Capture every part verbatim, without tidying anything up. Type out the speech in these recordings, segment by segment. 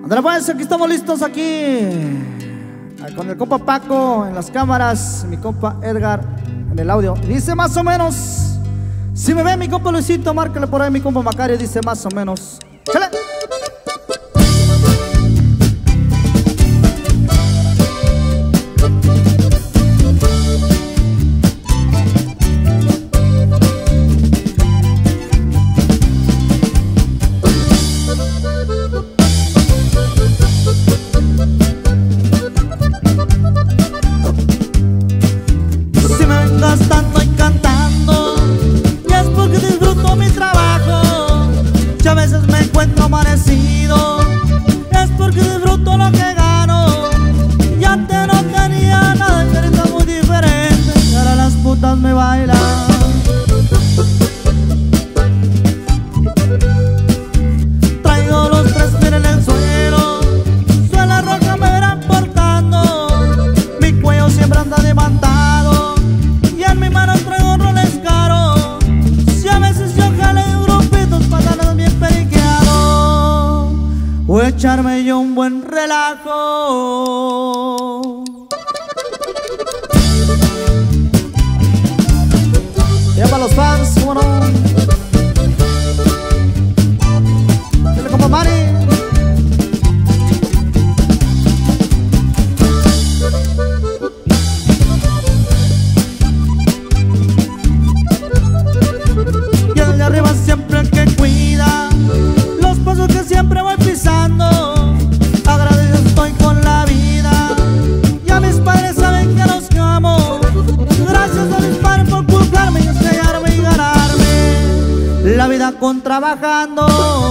Andrés, pues aquí estamos listos aquí con el compa Paco en las cámaras, mi compa Edgar en el audio. Dice más o menos, si me ve mi compa Luisito, márquele por ahí mi compa Macario, dice más o menos. ¡Chale! Tanto y cantando, y es porque disfruto mi trabajo. Y a veces me encuentro amanecido, es porque disfruto lo que gano. Y antes no tenía nada, y ahorita muy diferente, y ahora las putas me bailan. Traigo los tres pies en el suelo, suela roja me verán portando. Mi cuello siempre anda demandado, en mi mano traigo roles caros. Si a veces yo jale grupitos patadas bien periqueados, o echarme yo un buen relajo. Ya para los fans, ¿cómo no? Dile compa Mari. Siempre el que cuida los pasos que siempre voy pisando. Agradecido estoy con la vida, y a mis padres saben que los amo. Gracias a mis padres por culparme y enseñarme y ganarme la vida con trabajando.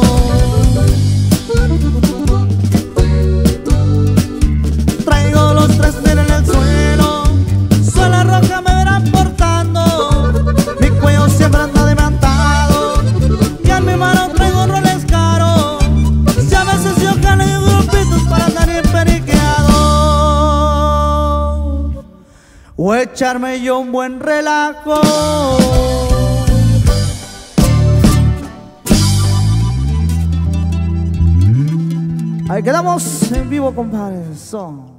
Traigo los tres pies en el suelo, suela roja me verán portando. Mi cuello siempre anda demandado, y en mi mano traigo roles caros. Si a veces yo jale grupitos para andar bien periqueado, o echarme yo un buen relajo. Ahí quedamos en vivo, compadre. So.